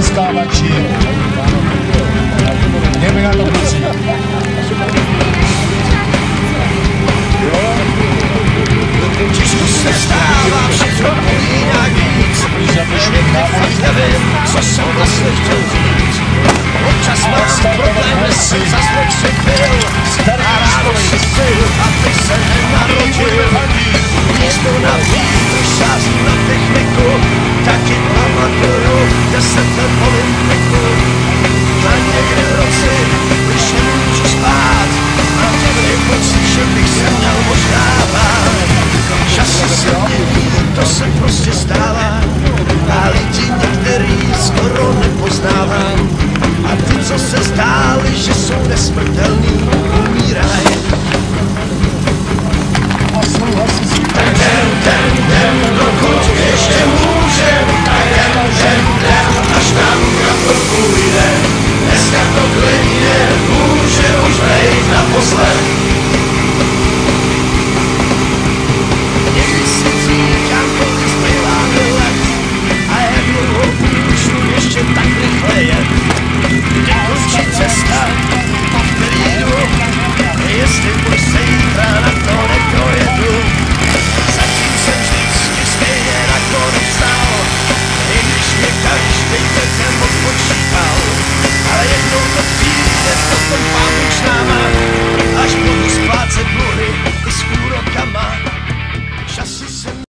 dostávači. Jdeme na to, prosím. Těžko se stává, všechno jinak víc. Nevím, co jsem vlastně chtěl říct. Občas mám problém, jsem zas nekřepil. A ráno si pil, aby se